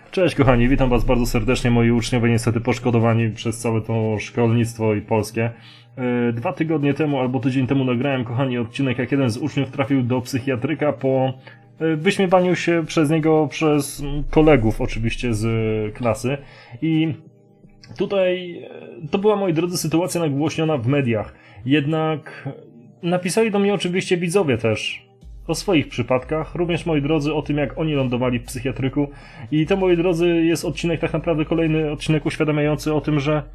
Cześć kochani, witam was bardzo serdecznie, moi uczniowie niestety poszkodowani przez całe to szkolnictwo i polskie. 2 tygodnie temu albo tydzień temu nagrałem, kochani, odcinek, jak jeden z uczniów trafił do psychiatryka po wyśmiewaniu się przez niego przez kolegów oczywiście z klasy. I tutaj to była, moi drodzy, sytuacja nagłośniona w mediach. Jednak napisali do mnie oczywiście widzowie też o swoich przypadkach, również, moi drodzy, o tym, jak oni lądowali w psychiatryku. I to, moi drodzy, jest odcinek, tak naprawdę kolejny odcinek uświadamiający o tym, że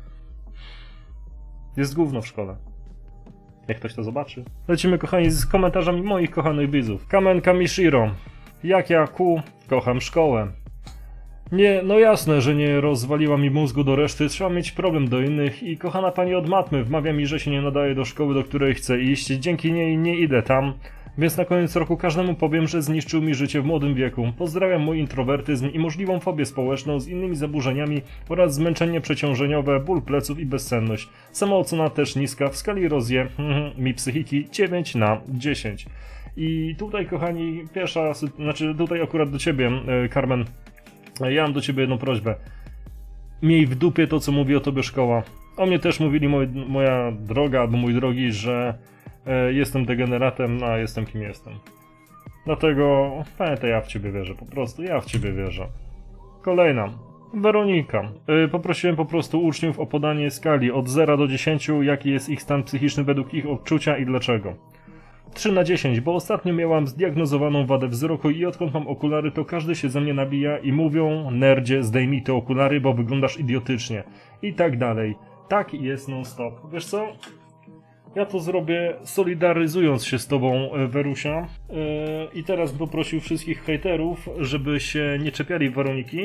jest gówno w szkole. Jak ktoś to zobaczy. Lecimy, kochani, z komentarzami moich kochanych widzów. Kamen Kamishiro. Jak ja kocham szkołę. Nie, no jasne, że nie rozwaliła mi mózgu do reszty, trzeba mieć problem do innych i kochana pani od matmy wmawia mi, że się nie nadaje do szkoły, do której chcę iść, dzięki niej nie idę tam, więc na koniec roku każdemu powiem, że zniszczył mi życie w młodym wieku. Pozdrawiam mój introwertyzm i możliwą fobię społeczną z innymi zaburzeniami oraz zmęczenie przeciążeniowe, ból pleców i bezsenność. Samoocena też niska, w skali Rozie mi psychiki 9 na 10. I tutaj, kochani, tutaj akurat do ciebie, Carmen, ja mam do ciebie jedną prośbę. Miej w dupie to, co mówi o tobie szkoła. O mnie też mówili moja droga albo mój drogi, że jestem degeneratem, a jestem kim jestem. Dlatego pamiętaj, ja w ciebie wierzę, po prostu ja w ciebie wierzę. Kolejna. Weronika. Poprosiłem po prostu uczniów o podanie skali od 0 do 10, jaki jest ich stan psychiczny według ich odczucia i dlaczego. 3 na 10, bo ostatnio miałam zdiagnozowaną wadę wzroku i odkąd mam okulary, to każdy się ze mnie nabija i mówią: nerdzie, zdejmij te okulary, bo wyglądasz idiotycznie. I tak dalej. Tak jest non stop. Wiesz co? Ja to zrobię solidaryzując się z tobą, Werusia. I teraz bym poprosił wszystkich hejterów, żeby się nie czepiali Weroniki.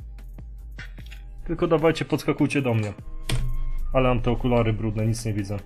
Tylko dawajcie, podskakujcie do mnie. Ale mam te okulary brudne, nic nie widzę.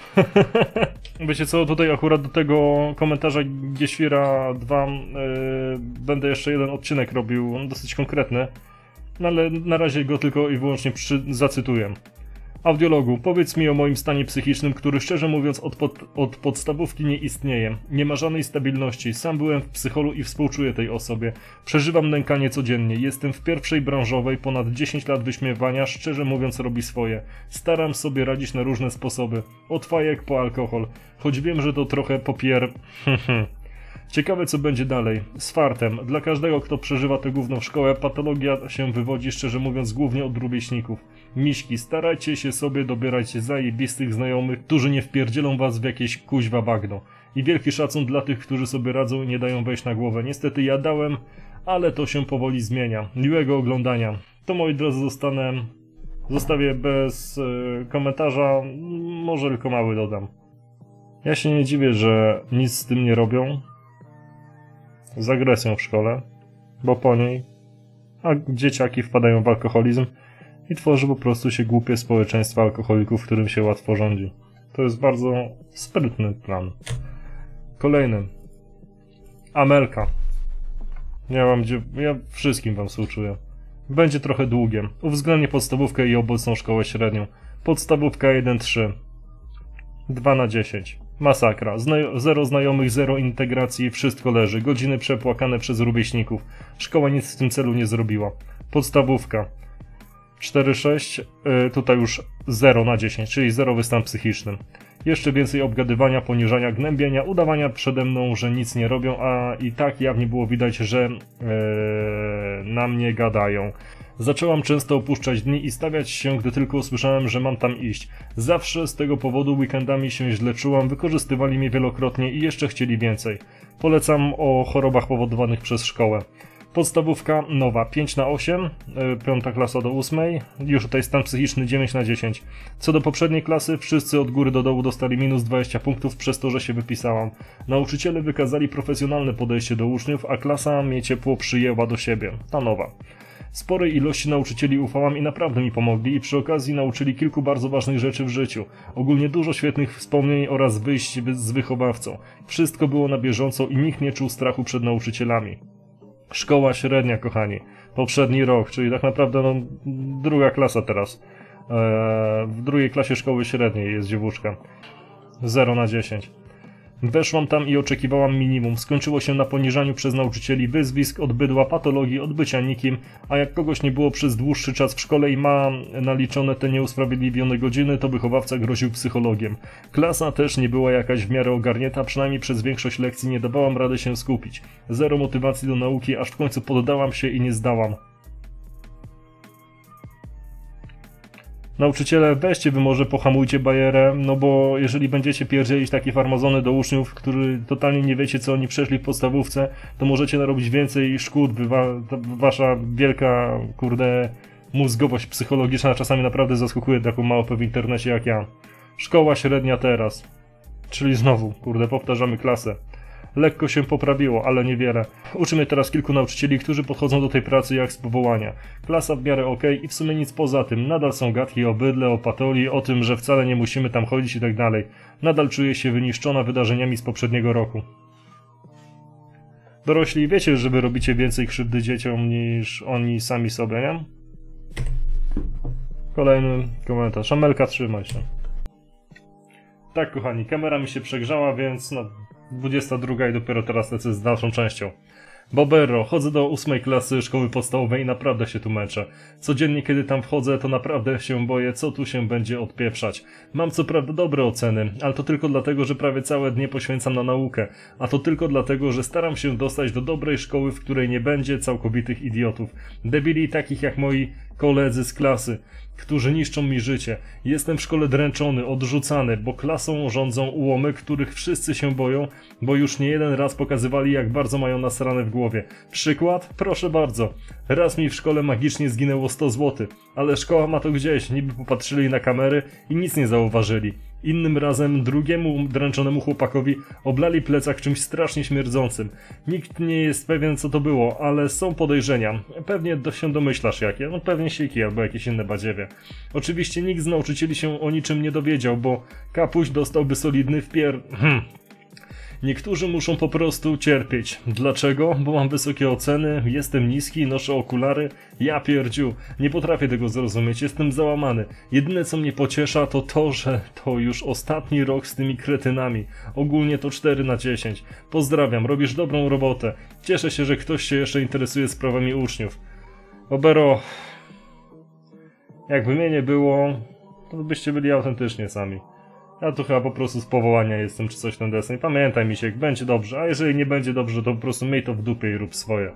Wiecie co, tutaj akurat do tego komentarza Gieświra 2 będę jeszcze jeden odcinek robił, dosyć konkretny. No ale na razie go tylko i wyłącznie zacytuję. Audiologu, powiedz mi o moim stanie psychicznym, który szczerze mówiąc od podstawówki nie istnieje. Nie ma żadnej stabilności. Sam byłem w psycholu i współczuję tej osobie. Przeżywam nękanie codziennie. Jestem w pierwszej branżowej, ponad 10 lat wyśmiewania, szczerze mówiąc robi swoje. Staram sobie radzić na różne sposoby. Od fajek po alkohol. Choć wiem, że to trochę Ciekawe, co będzie dalej. Z fartem. Dla każdego, kto przeżywa tę gówno w szkołę, patologia się wywodzi, szczerze mówiąc, głównie od rówieśników. Miśki, starajcie się sobie dobierać zajebistych znajomych, którzy nie wpierdzielą was w jakieś kuźwa bagno. I wielki szacun dla tych, którzy sobie radzą i nie dają wejść na głowę. Niestety ja dałem, ale to się powoli zmienia. Miłego oglądania. To, moi drodzy, zostawię bez komentarza, może tylko mały dodam. Ja się nie dziwię, że nic z tym nie robią. Z agresją w szkole, bo po niej dzieciaki wpadają w alkoholizm i tworzy po prostu się głupie społeczeństwo alkoholików, w którym się łatwo rządzi. To jest bardzo sprytny plan. Kolejny. Amelka. Ja wszystkim wam współczuję. Będzie trochę długie. Uwzględnię podstawówkę i obecną szkołę średnią. Podstawówka 1-3. 2 na 10. Masakra. Zero znajomych, zero integracji, wszystko leży. Godziny przepłakane przez rówieśników. Szkoła nic w tym celu nie zrobiła. Podstawówka 4-6, tutaj już 0 na 10, czyli zerowy stan psychiczny. Jeszcze więcej obgadywania, poniżania, gnębienia, udawania przede mną, że nic nie robią, a i tak jawnie było widać, że na mnie gadają. Zaczęłam często opuszczać dni i stawiać się, gdy tylko usłyszałem, że mam tam iść. Zawsze z tego powodu weekendami się źle czułam, wykorzystywali mnie wielokrotnie i jeszcze chcieli więcej. Polecam o chorobach powodowanych przez szkołę. Podstawówka nowa 5 na 8, 5 klasa do 8, już tutaj stan psychiczny 9 na 10. Co do poprzedniej klasy, wszyscy od góry do dołu dostali minus 20 punktów przez to, że się wypisałam. Nauczyciele wykazali profesjonalne podejście do uczniów, a klasa mnie ciepło przyjęła do siebie, ta nowa. Sporej ilości nauczycieli ufałam i naprawdę mi pomogli i przy okazji nauczyli kilku bardzo ważnych rzeczy w życiu. Ogólnie dużo świetnych wspomnień oraz wyjść z wychowawcą. Wszystko było na bieżąco i nikt nie czuł strachu przed nauczycielami. Szkoła średnia, kochani. Poprzedni rok, czyli tak naprawdę druga klasa teraz. W drugiej klasie szkoły średniej jest dziewuszka. 0 na 10. Weszłam tam i oczekiwałam minimum. Skończyło się na poniżaniu przez nauczycieli wyzwisk, od bydła, patologii, od bycia nikim, a jak kogoś nie było przez dłuższy czas w szkole i ma naliczone te nieusprawiedliwione godziny, to wychowawca groził psychologiem. Klasa też nie była jakaś w miarę ogarnięta, przynajmniej przez większość lekcji nie dawałam rady się skupić. Zero motywacji do nauki, aż w końcu poddałam się i nie zdałam. Nauczyciele, weźcie wy może pohamujcie bajerę, no bo jeżeli będziecie pierdzielić takie farmazony do uczniów, którzy totalnie nie wiecie co oni przeszli w podstawówce, to możecie narobić więcej szkód, wasza wielka, kurde, mózgowość psychologiczna czasami naprawdę zaskakuje taką małpę w internecie jak ja. Szkoła średnia teraz. Czyli znowu, kurde, powtarzamy klasę. Lekko się poprawiło, ale niewiele. Uczy mnie teraz kilku nauczycieli, którzy podchodzą do tej pracy jak z powołania. Klasa w miarę okej i w sumie nic poza tym. Nadal są gadki o bydle, o patolii, o tym, że wcale nie musimy tam chodzić i tak dalej. Nadal czuję się wyniszczona wydarzeniami z poprzedniego roku. Dorośli, wiecie, że wy robicie więcej krzywdy dzieciom niż oni sami sobie, nie? Kolejny komentarz. Amelka, trzymaj się. Tak, kochani, kamera mi się przegrzała, więc no 22 i dopiero teraz lecę z dalszą częścią. Bobero, chodzę do 8 klasy szkoły podstawowej i naprawdę się tu męczę. Codziennie kiedy tam wchodzę, to naprawdę się boję, co tu się będzie odpieprzać. Mam co prawda dobre oceny, ale to tylko dlatego, że prawie całe dnie poświęcam na naukę. A to tylko dlatego, że staram się dostać do dobrej szkoły, w której nie będzie całkowitych idiotów. Debili takich jak moi koledzy z klasy, którzy niszczą mi życie. Jestem w szkole dręczony, odrzucany, bo klasą rządzą ułomy, których wszyscy się boją, bo już nie jeden raz pokazywali, jak bardzo mają nasrane w głowie. Przykład? Proszę bardzo. Raz mi w szkole magicznie zginęło 100 zł, ale szkoła ma to gdzieś, niby popatrzyli na kamery i nic nie zauważyli. Innym razem drugiemu dręczonemu chłopakowi oblali plecak czymś strasznie śmierdzącym. Nikt nie jest pewien co to było, ale są podejrzenia. Pewnie się domyślasz jakie, no pewnie siki albo jakieś inne badziewie. Oczywiście nikt z nauczycieli się o niczym nie dowiedział, bo kapuś dostałby solidny Niektórzy muszą po prostu cierpieć. Dlaczego? Bo mam wysokie oceny, jestem niski, noszę okulary. Ja pierdziu, nie potrafię tego zrozumieć, jestem załamany. Jedyne co mnie pociesza to to, że to już ostatni rok z tymi kretynami. Ogólnie to 4 na 10. Pozdrawiam, robisz dobrą robotę. Cieszę się, że ktoś się jeszcze interesuje sprawami uczniów. Obero, jakby mnie nie było, to byście byli autentycznie sami. Ja tu chyba po prostu z powołania jestem, czy coś ten deseń. Pamiętaj, Misiek, będzie dobrze, a jeżeli nie będzie dobrze, to po prostu miej to w dupie i rób swoje.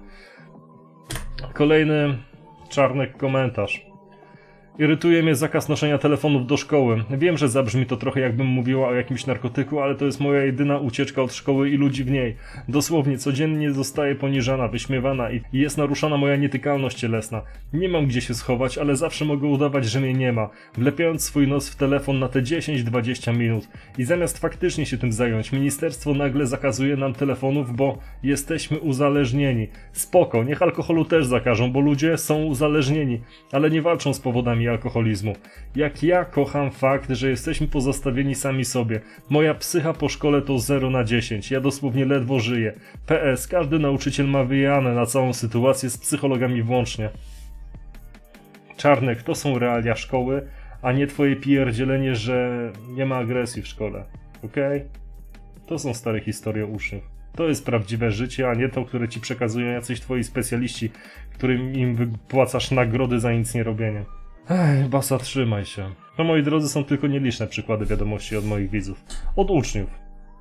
Kolejny czarny komentarz. Irytuje mnie zakaz noszenia telefonów do szkoły. Wiem, że zabrzmi to trochę jakbym mówiła o jakimś narkotyku, ale to jest moja jedyna ucieczka od szkoły i ludzi w niej. Dosłownie codziennie zostaję poniżana, wyśmiewana i jest naruszana moja nietykalność cielesna. Nie mam gdzie się schować, ale zawsze mogę udawać, że mnie nie ma, wlepiając swój nos w telefon na te 10-20 minut. I zamiast faktycznie się tym zająć, ministerstwo nagle zakazuje nam telefonów, bo jesteśmy uzależnieni. Spoko, niech alkoholu też zakażą, bo ludzie są uzależnieni, ale nie walczą z powodami alkoholizmu. Jak ja kocham fakt, że jesteśmy pozostawieni sami sobie. Moja psycha po szkole to 0 na 10. Ja dosłownie ledwo żyję. PS, każdy nauczyciel ma wyjane na całą sytuację z psychologami włącznie. Czarnek, to są realia szkoły, a nie twoje pierdzielenie, że nie ma agresji w szkole. Okej? To są stare historie uczniów. To jest prawdziwe życie, a nie to, które ci przekazują jacyś twoi specjaliści, którym im wypłacasz nagrody za nic nie robienie. Ej, Basa, trzymaj się. To, moi drodzy, są tylko nieliczne przykłady wiadomości od moich widzów. Od uczniów.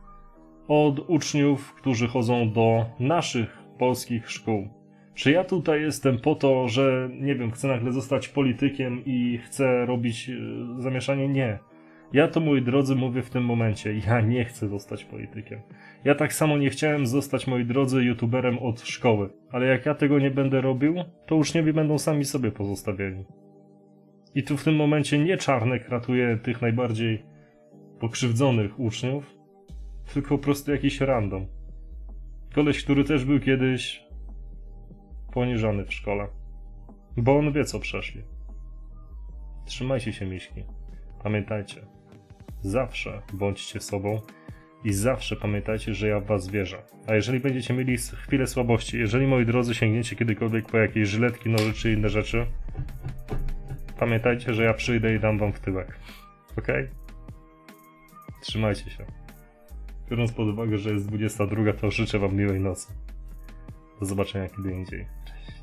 Od uczniów, którzy chodzą do naszych polskich szkół. Czy ja tutaj jestem po to, że, nie wiem, chcę nagle zostać politykiem i chcę robić zamieszanie? Nie. Ja to, moi drodzy, mówię w tym momencie. Ja nie chcę zostać politykiem. Ja tak samo nie chciałem zostać, moi drodzy, youtuberem od szkoły. Ale jak ja tego nie będę robił, to uczniowie będą sami sobie pozostawieni. I tu w tym momencie nie Czarnek ratuje tych najbardziej pokrzywdzonych uczniów, tylko po prostu jakiś random. Koleś, który też był kiedyś poniżany w szkole. Bo on wie, co przeszli. Trzymajcie się, miśki. Pamiętajcie, zawsze bądźcie sobą i zawsze pamiętajcie, że ja w was wierzę. A jeżeli będziecie mieli chwilę słabości, jeżeli, moi drodzy, sięgniecie kiedykolwiek po jakieś żyletki, noże czy inne rzeczy, pamiętajcie, że ja przyjdę i dam wam w tyłek. Okej? Trzymajcie się. Biorąc pod uwagę, że jest 22, to życzę wam miłej nocy. Do zobaczenia kiedy indziej. Cześć.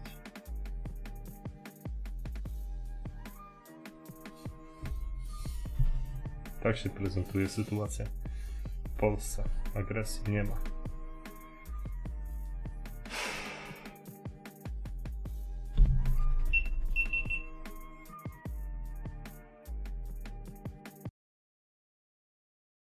Tak się prezentuje sytuacja w Polsce. Agresji nie ma.